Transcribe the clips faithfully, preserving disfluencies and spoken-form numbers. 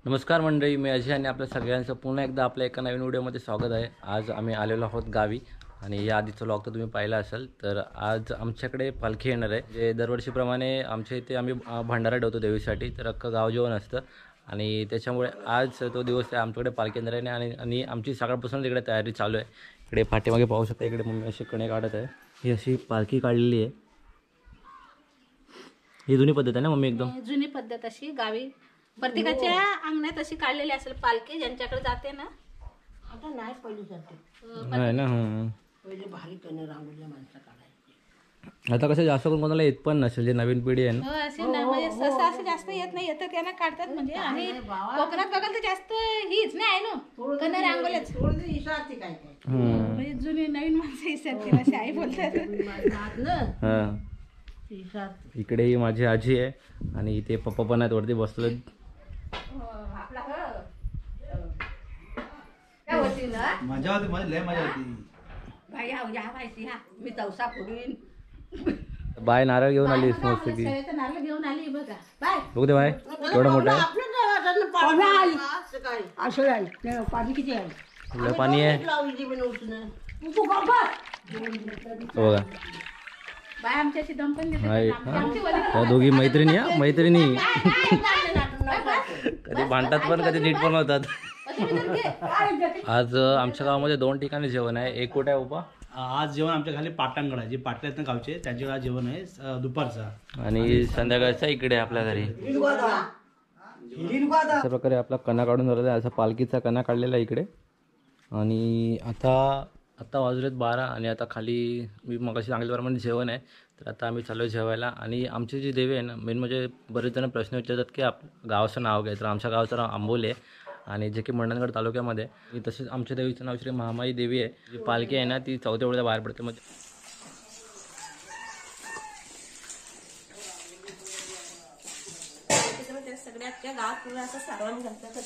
नमस्कार मंडळी, मी अजय आणि आपल्या सगळ्यांचं पुन्हा एकदा आपल्या एका नवीन व्हिडिओमध्ये स्वागत आहे। आज आम्ही आलेलो आहोत गावी आणि या आधीचा व्लॉग तर तुम्ही पाहिला असेल। तर आज आमच्याकडे पालखी येणार आहे। जे दरवर्षीप्रमाणे आमच्या इथे आम्ही भंडारा ठेवतो देवीसाठी, तर अख्खं गाव जेवण असतं आणि त्याच्यामुळे आज तो दिवस आहे आमच्याकडे पालखी येणार आहे आणि आणि आमची सकाळपासून तिकडे तयारी चालू आहे। इकडे पाठीमागे पाहू शकता, इकडे मम्मी अशी कणे काढत आहे। ही अशी पालखी काढलेली आहे। ही जुनी पद्धत आहे ना मम्मी? एकदम जुनी पद्धत अशी गावी प्रत्येकाच्या अंगणात अशी काढलेली असेल पालखी, ज्यांच्याकडे जाते ना। आता नाही पहिली जाते नाही ना। हां, पहिले भारी कणे रांगोळ्या माणसं काढायची। आता कसं जास्त करून कोणाला येत पण नसेल, जे नवीन पिढी आहे ना। हो, असे ना म्हणजे सहसा असं जास्त येत नाही, येतं त्यांना काढतात म्हणजे। आणि कोकणात बघाल तर जास्त हीच नाही आहे ना, कणे रांगोळ्याच इशारते काय काय म्हणजे जुनी नवीन माणसं इशारते अशी आई बोलतात ना। इकडे ही माझी आजी आहे आणि इथे पप्पा पण आहेत, वरती बसले। मजा होती, मजा लय मजा होती। बाई हा या माहिती हा मी तवसा फोडून बाय नारळ घेऊन आली मस्त की नारळ घेऊन आली बघा। बाय बघू दे बाय, एवढा मोठा आहे पाणी किती आहे? लय पाणी आहे बघा। बाय आमच्याशी दम पण देते दोघी मैत्रिणी हा मैत्रिणी कधी भांडतात पण कधी नीट पण होतात। आज आमच्या गावामध्ये दोन ठिकाणी जेवण आहे। एक कुठे आहे उपा? आज जेवण आमच्या खाली पाटणगड आहे, जे पाटल्यात गावचे त्यांच्या आज जेवण आहे दुपारचा, आणि संध्याकाळचा इकडे आपल्या घरी। अशा प्रकारे आपला कणा काढून झालेला आहे, असा पालखीचा कणा काढलेला आहे इकडे। आणि आता आता वाजलेत बारा आणि आता खाली मी मगाशी सांगितल्याप्रमाणे जेवण आहे, तर आता आम्ही चालू जेवायला। आणि आमची जी देवी आहे ना, मेन म्हणजे बरेच जण प्रश्न विचारतात की आप गावाचं नाव काय, तर आमच्या गावाचं नाव आंबोली आहे आणि जे की मंडणगड तालुक्यामध्ये। तसेच आमच्या देवीचं नाव श्री महामाई देवी आहे। जी पालखी आहे ना, ती चौथ्या वेळेला बाहेर पडते म्हणजे सगळ्या गावात पूर्ण असं सारवण घालतात।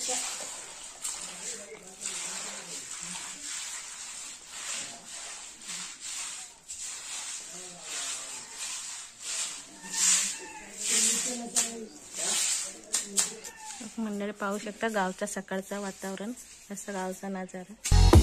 मंडळी पाहू शकता गावचा सकाळचा वातावरण, असं गावचा नजारा।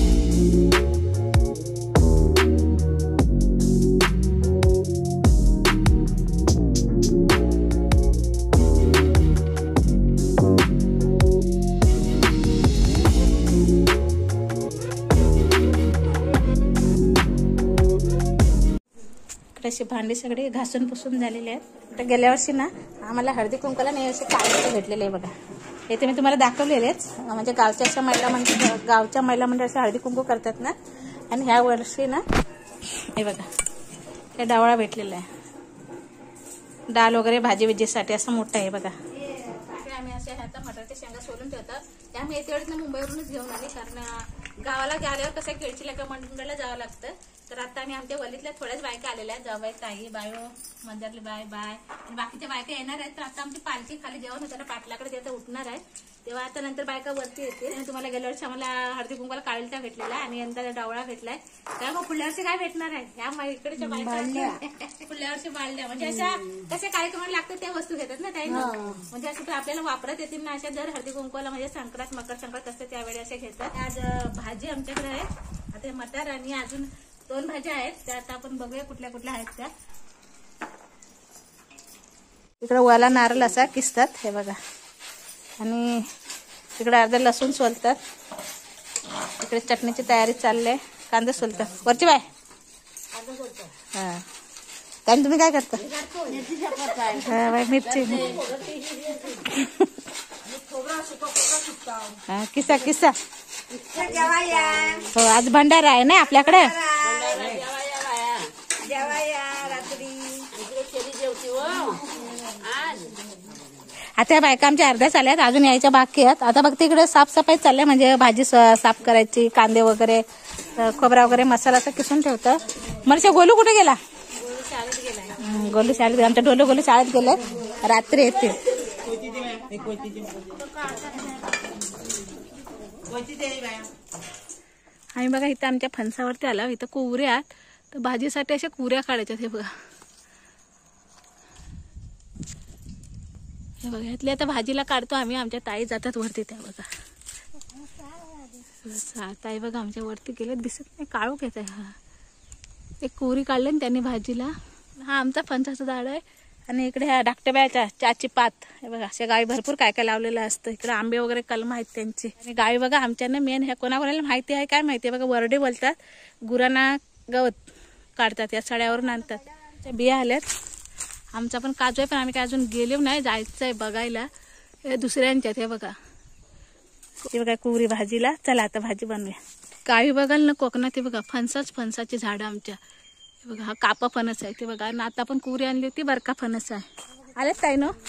अशी भांडी सगळी घासून पुसून झालेली आहेत। तर गेल्या वर्षी ना आम्हाला हळदी कुंकूला नाही असे कागद भेटलेले आहे बघा। इथे मी तुम्हाला दाखवलेलेच, म्हणजे गावच्या अशा महिला मंडळ गावच्या महिला मंडळ अशा हळदी कुंकू करतात ना। आणि ह्या वर्षी ना हे बघा, हे डावळा भेटलेला आहे, डाळ वगैरे भाजी विजेसाठी असं मोठं आहे बघा। आम्ही असे आता मटारच्या शेंगा सोलून ठेवतात, त्या मी येते वेळेस ना मुंबईवरूनच घेऊन आली, कारण गावाला गेल्यावर कसं केळचीला किंवा मंडळला जावं लागतं। तर आता आम्ही आमच्या वलीतल्या थोड्याच बायका आलेल्या आहेत, जाऊबाई, ताई, बायो, मंदारली बाय बाय आणि बाकीच्या बायका येणार आहेत। तर आता आमची पालखी खाली जेवण होतं ना पाटलाकडे, ते आता उठणार आहे, तेव्हा आता नंतर बायका वरती येतील। आणि तुम्हाला गेल्या वर्षी आम्हाला हळदी कुंकूला काळीलता भेटलेला आणि यंदा डावळा भेटलाय। काय मग पुढल्या वर्षी काय भेटणार आहे? ह्या इकडच्या बायका पुढल्या वर्षी बाळल्या, म्हणजे अशा कशा कार्यक्रमाला लागतात त्या वस्तू घेतात ना काही, म्हणजे असं आपल्याला वापरत येतील ना अशा दर हळदी कुंकूला, म्हणजे संक्रांत मकर संक्रांत असते त्यावेळी असे घेतात। आज भाजी आमच्याकडे आहे, आता मटार आणि अजून दोन भाज्या आहेत, त्या आता आपण बघूया कुठल्या कुठल्या आहेत त्या। इकडे वाला नारळ असा किसतात हे बघा, आणि तिकडे अर्धा लसूण सोलतात, इकडे चटणीची तयारी चालली आहे, कांदा सोलतात। वरची बाय हा काय तुम्ही काय करता? हा बाय मिरची हा किसा किसा। हो आज भंडारा आहे ना आपल्याकडे। आता बायका आमच्या अर्ध्या चालल्यात, अजून यायच्या बाकी आहेत। आता बघ तिकडे साफसफाई चालल्या, म्हणजे भाजी साफ करायची, कांदे वगैरे खोबरा वगैरे मसाला असं किसून ठेवतं। मरशा गोलू कुठे गेला? गोलू शाळेत, आमच्या ढोलू गोलू शाळेत गेले, रात्री येते। आम्ही बघा इथं आमच्या फणसावरती आला, इथं कुवऱ्या, तर भाजीसाठी अशा कुवऱ्या काढायच्या हे बघा। हे बघा यातली आता भाजीला काढतो आम्ही. आमच्या ताई जातात वरती त्या बघा. ताई बघा आमच्या वरती गेले दिसत नाही काळोख येत आहे. हा एक कोरी काढले ना त्यांनी भाजीला. हा आमचा फणसाचं झाड आहे आणि इकडे ह्या धाकट्या चाची पात हे बघा. अशा गावी भरपूर काय काय लावलेलं असतं. इकडे आंबे वगैरे कलम आहेत त्यांची. आणि गावी बघा आमच्यानं मेन ह्या कोणाकोणाला माहिती आहे काय माहिती आहे बघा वरडे बोलतात. गुरांना गवत काढतात या सड्यावरून आणतात. त्या बिया आल्यात. आमचा पण काजू आहे पण आम्ही काय अजून गेलो नाही. जायचं आहे बघायला. हे दुसऱ्यांच्यात हे बघा. हे बघा कुरी भाजीला. चला आता भाजी बनवूया. गावी बघाल ना कोकणात हे बघा फणसाच फणसाची झाडं आमच्या. हे बघा हा कापा फणस आहे ते बघा. आणि आता पण कुरी आणली होती बरका फणस आहे. आलेत ताई ना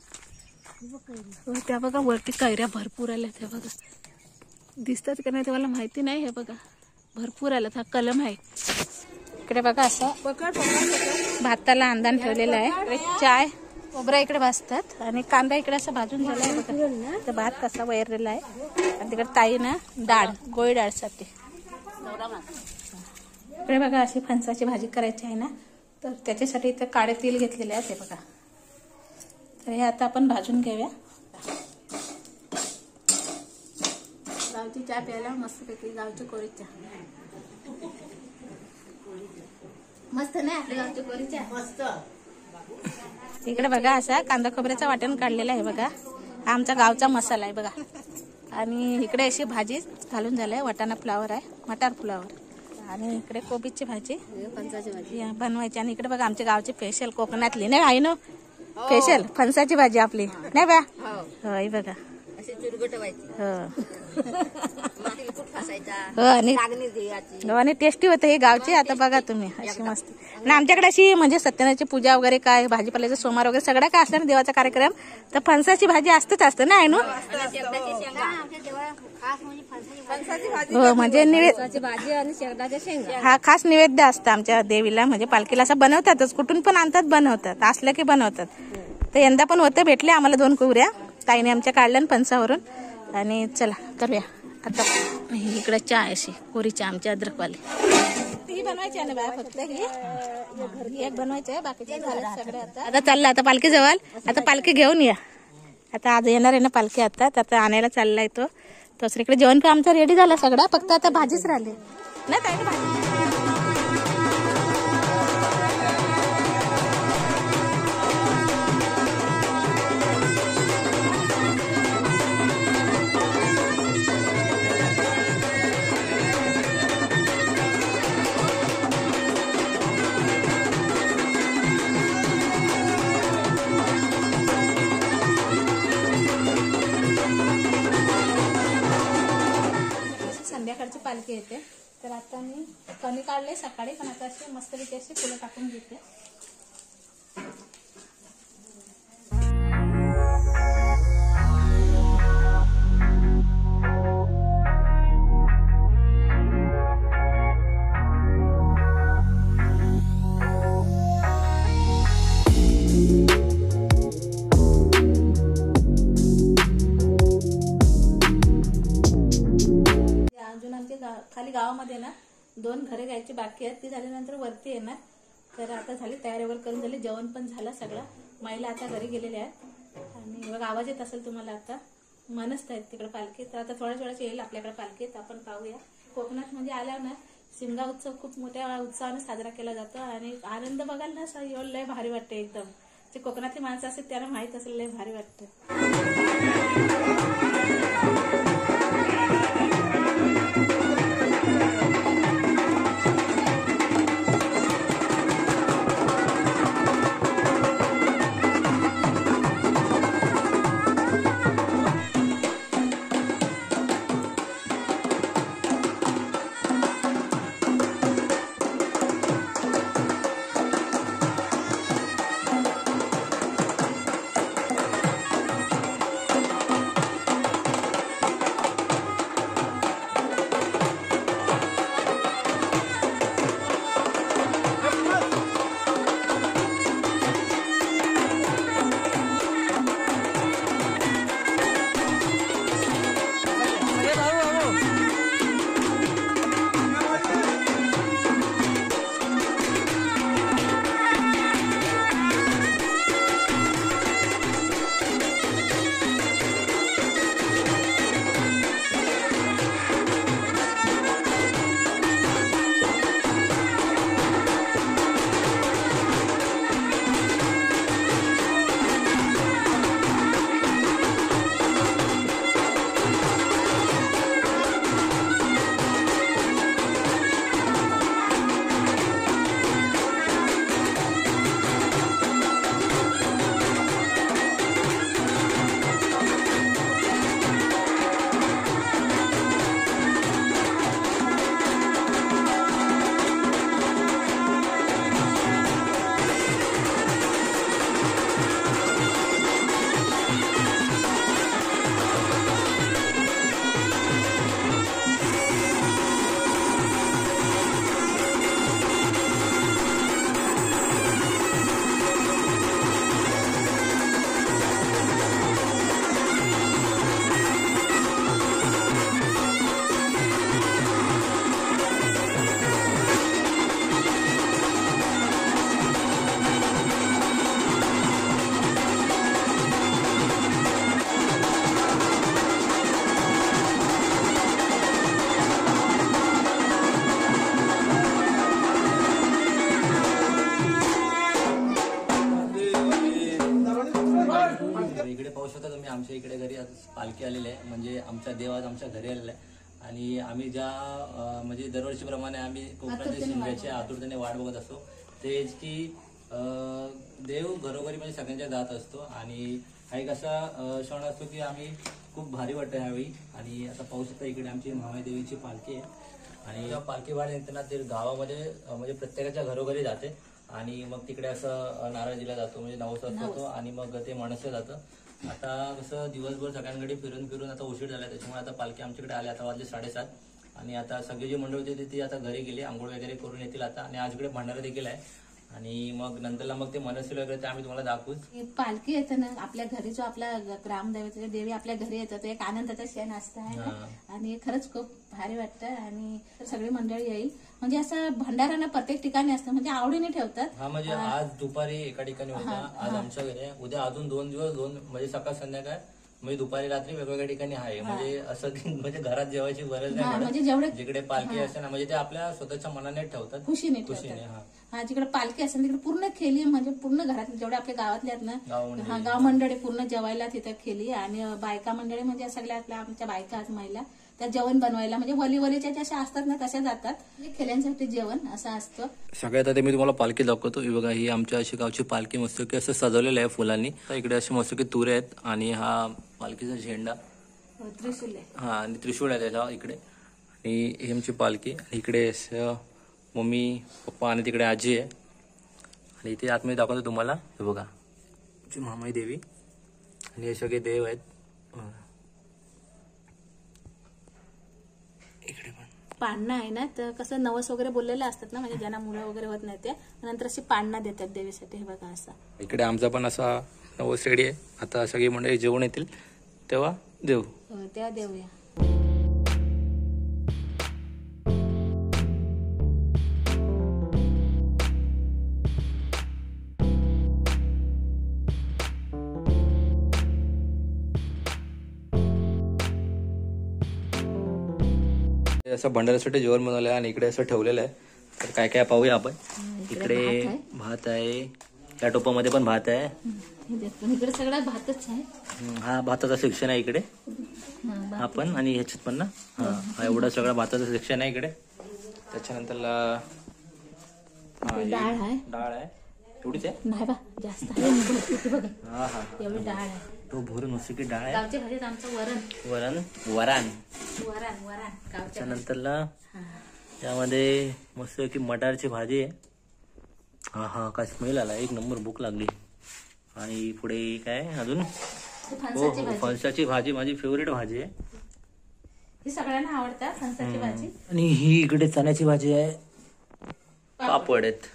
त्या बघा वरती कैऱ्या भरपूर आल्यात. हे बघा दिसतात का नाही ते मला माहिती नाही. हे बघा भरपूर आल्यात. हा कलम आहे. इकडे बघा असं भाताला अंदान ठेवलेला आहे. चाय खोबरा इकडे भाजतात आणि कांदा इकडे असं भाजून झाला आहे बघा. तर भात कसा वैरलेला आहे. आणि तिकडे ताई ना डाळ गोळी डाळसाठी. इकडे बघा अशी फणसाची भाजी करायची आहे ना तर त्याच्यासाठी इथे काळे तेल घेतलेले आहेत. हे बघा तर हे आता आपण भाजून घेऊया. गावची चहा प्यायला मस्तपैकी गावची कोरी चहा मस्त नाही आपली गावची कोरी चहा मस्त. इकडे बघा असा कांदा खोबऱ्याचा वाटण काढलेला आहे बघा. हा आमचा गावचा मसाला आहे बघा. आणि इकडे अशी भाजी घालून झालंय. वाटाणा फ्लावर आहे मटार फ्लावर. आणि इकडे कोबीची भाजी फणसाची भाजी बनवायची. आणि इकडे बघा आमच्या गावची स्पेशल कोकणातली नाही आहे ना स्पेशल फणसाची भाजी आपली नाही बा. होय बघा आणि टेस्टी होते हे गावची. आता बघा तुम्ही अशी मस्त. आणि आमच्याकडे अशी म्हणजे सत्यनारायणची पूजा वगैरे काय भाजीपाल्याचा सोमवार वगैरे सगळं काय असलं ना देवाचा कार्यक्रम तर फणसाची भाजी असतच असतं ना आहे ना. हो म्हणजे निवेद भाजी आणि शेंगदाच्या शेंगा हा खास नैवेद्य असतं आमच्या देवीला. म्हणजे पालखीला असं बनवतातच. कुठून पण आणतात बनवतात असलं की बनवतात. तर यंदा पण होतं भेटले आम्हाला दोन कुवऱ्या ताईने आमच्या काढल्या फणसावरून. आणि चला करूया आता. इकडे चहा अशी कोरी चहा आमची अद्रकवाली ही बनवायची आहे ना बाय. फक्त ही एक बनवायची आहे बाकीचे सगळे. आता आता चाललं आता पालखी जवळ. आता पालखी घेऊन या. आता आज येणार आहे ना पालखी. आता आता आणायला चाललाय तो तसं. इकडे जेवण पण आमचं रेडी झालं सगळं. फक्त आता भाजीच राहिली ना ताई भाजी. संध्याकाळची पालखी येते तर आता मी कणी काढले सकाळी पण आता अशी मस्तपैकी अशी फुलं टाकून घेते. खाली गावामध्ये ना दोन घरे घ्यायची बाकी आहेत. ती झाल्यानंतर वरती येणार. तर आता झाली तयारी वगैरे करून झाली. जेवण पण झालं सगळं. महिला आता घरी गेलेल्या आहेत. आणि बघा आवाज येत असेल तुम्हाला आता मनसत आहेत तिकडे पालखी. तर आता थोड्याच वेळाच येईल आपल्याकडे पालखीत. आपण पाहूया. कोकणात म्हणजे आल्यावर ना शिमगा उत्सव खूप मोठ्या उत्साहाने साजरा केला जातो. आणि आनंद बघाल ना एवढं लय भारी वाटतं एकदम. जे कोकणातली माणसं असतात त्यांना माहित असेल लय भारी वाटतं. पालखी आलेली आहे, म्हणजे आमचा देव आज आमच्या घरी आलेला आहे. आणि आम्ही ज्या अं, म्हणजे दरवर्षीप्रमाणे आम्ही कोकणातील शिमग्याच्या आतुरतेने वाट बघत असतो, तेच की अं, देव घरोघरी म्हणजे सगळ्यांच्या जात असतो. आणि हा एक असा अं, क्षण असतो की आम्ही खूप भारी वाटतं ह्यावेळी. आणि आता पाहू शकता इकडे आमची महामाई देवीची पालखी आहे. आणि जेव्हा पालखी वाढ निघताना ते गावामध्ये अं, म्हणजे प्रत्येकाच्या घरोघरी जाते. आणि मग तिकडे असं नारळ दिला जातो, म्हणजे नवस असतो आणि मग ते मनसलं जातं. आता कसं दिवसभर सगळ्यांकडे फिरून फिरून आता उशीर झाला, त्याच्यामुळे आता पालखी आमच्याकडे आली. आता वाजले साडेसात. आणि आता सगळी जी मंडळी होती ती आता घरी गेली, आंघोळ वगैरे करून येतील आता. आणि आज इकडे भंडारा देखील आहे. आणि मग नंतरला मग ते मनसेल वगैरे ते आम्ही तुम्हाला दाखवूच. पालखी येतं ना आपल्या घरी, जो आपला ग्रामदैवत देवी आपल्या घरी येतं, तो एक आनंदाचा क्षण असतं आहे ना. आणि खरंच खूप भारी वाटतं. आणि सगळी मंडळी येईल, म्हणजे असं भंडारा ना प्रत्येक ठिकाणी असतं, म्हणजे आवडीने ठेवतात. हा म्हणजे आज दुपारी एका ठिकाणी होता, आज आमच्या घरी, उद्या अजून दोन दिवस दोन म्हणजे सकाळ संध्याकाळ म्हणजे दुपारी रात्री वेगवेगळ्या ठिकाणी आहे. म्हणजे असं म्हणजे घरात जेवायची गरज नाही, म्हणजे जेवढे जिकडे पालखी असते ना, म्हणजे ते आपल्या स्वतःच्या मनाने ठेवतात, खुशीने खुशीने. हा जिकडे पालखी असेल तिकडे पूर्ण खेली, म्हणजे पूर्ण घरात जेवढे आपल्या गावातले आहेत ना, हा गाव मंडळी पूर्ण जेवायला तिथं खेली. आणि बायका मंडळी म्हणजे सगळ्या आपल्या आमच्या बायका आज महिला त्या जेवण बनवायला, म्हणजे वली वलीच्या ज्या असतात ना तशा जातात. खेल्यांसाठी जेवण असं असतं. सगळ्यात आधी मी तुम्हाला पालखी दाखवतो. ही बघा, ही आमच्या अशी गावची पालखी मस्त की असं सजवलेलं आहे फुलांनी. इकडे अशी मस्त की तुरे आहेत आणि हा पालखीचा झेंडा, त्रिशूल आहे, हा आणि त्रिशूळ आहे त्याच्या इकडे. आणि ही आमची पालखी. आणि इकडे मम्मी पप्पा आणि तिकडे आजी आहे. आणि इथे आतमध्ये दाखवतो तुम्हाला. हे बघा आमची महामाई देवी आणि हे सगळे देव आहेत. इकडे पण पाळणा आहे ना, तर कसं नवस वगैरे बोललेलं असतात ना, म्हणजे ज्यांना मुलं वगैरे होत नाही ते नंतर अशी पाळणा देतात देवीसाठी. हे बघा असा इकडे आमचा पण असा नवस रेडी आहे. आता सगळी मंडळी जेवण येतील तेव्हा देऊ, तेव्हा देऊया. असं भंडाऱ्यासाठी जेवण बनवलं आहे आणि इकडे असं ठेवलेलं आहे. तर काय काय पाहूया आपण. इकडे भात आहे, या टोपामध्ये पण भात आहे. इकडे सगळा भातच आहे. हा भाताचा सेक्शन आहे इकडे आपण. आणि ह्याच्यात पण ना, हा हा एवढा सगळा भाताचा सेक्शन आहे इकडे. त्याच्यानंतर डाळ आहे, डाळ आहे एवढीच आहे, नाही बा जास्त आहे. हा हा एवढी डाळ आहे, तो भरून मस्त की डाळ आहे. गावच्या भाजीत आमचं वरण वरण वरण वरण वरण त्याच्यानंतरला त्यामध्ये मस्त की मटारची भाजी आहे. हा हा काय स्मेल आला, एक नंबर भूक लागली. आणि पुढे काय अजून, हो हो फणसाची भाजी माझी फेवरेट भाजी आहे. ही सगळ्यांना आवडतात फणसाची भाजी. आणि ही इकडे चण्याची भाजी आहे, पापड आहेत.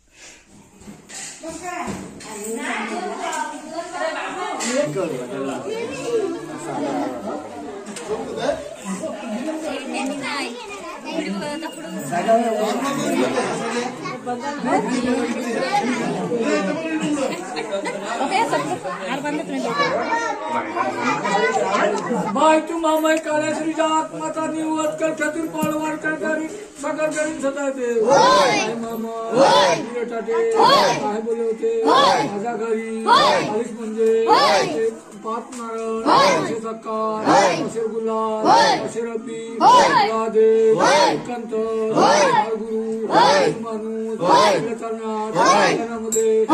बाय तू मामाई काळ्या श्रीच्या आत्माचा निवत कर खतीर पाळवार करणारी सगळ करीन सदा ते. मामा काय बोलले होते माझ्या घरी आलीस म्हणजे पाच नारळ, असे सकार, असे गुलाब, असे रबी, राधे, कंत, गुरु, माणूस, करण्यामध्ये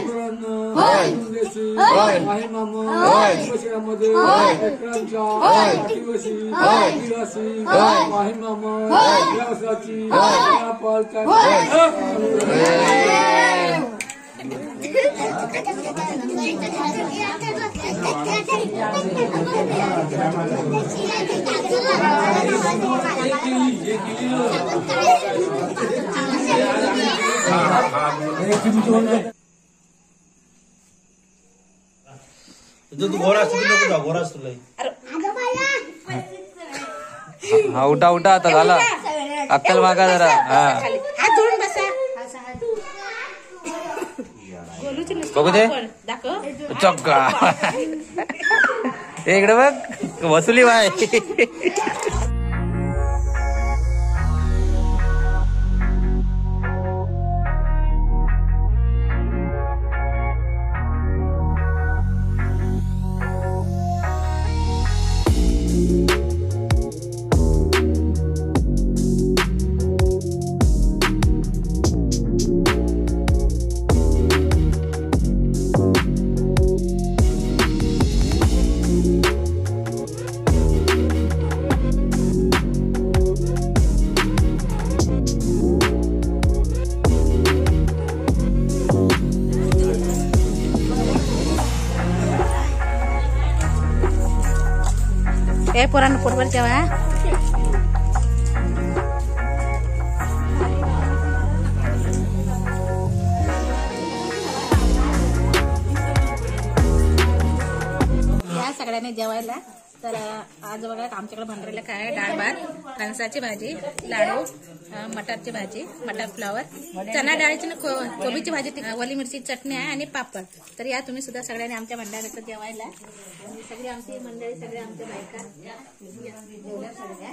देशी आहे मामा. शिवामध्ये लेकरांच्या आदिवासी दिलासी आहे मामा. व्यवसायाची पालका हा उठा उठा आता झाला. अक्कल मागा जरा. हा हात जोडून बसा. बघू दे चक्का. इकडे बघ वसुली बाय. या पोरांना पोटभर जेवा. या सगळ्यांनी जेवायला. तर आज बघा आमच्याकडे बनवलेलं काय, डाळ भात, फणसाची भाजी, लाडू, मटारची भाजी, मटार फ्लावर, चना डाळीची ना कोबीची भाजी, ओली मिरची चटणी आहे आणि पापड. तर या तुम्ही सुद्धा सगळ्यांनी आमच्या मंडळात जेवायला. सगळी आमची मंडळी, सगळे आमच्या बायका जेवल्या सगळ्या.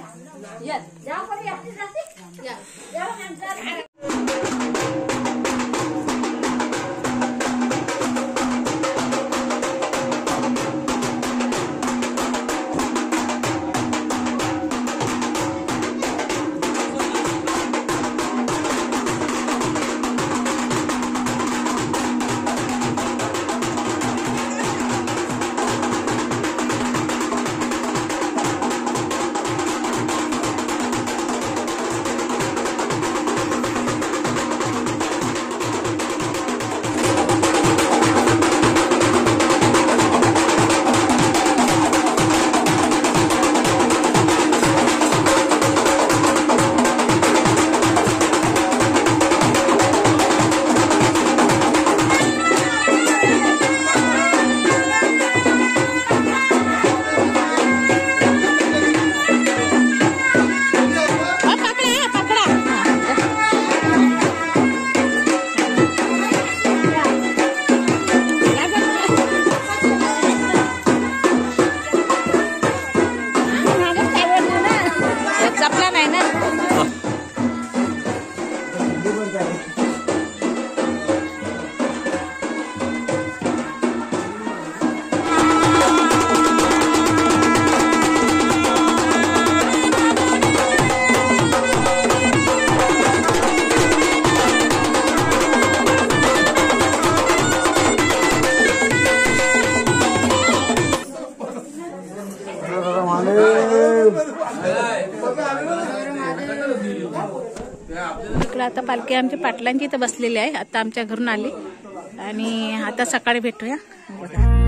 इकडे आता पालखी आमच्या पाटलांची इथं बसलेली आहे. आता आमच्या घरून आली आणि आता सकाळी भेटूया.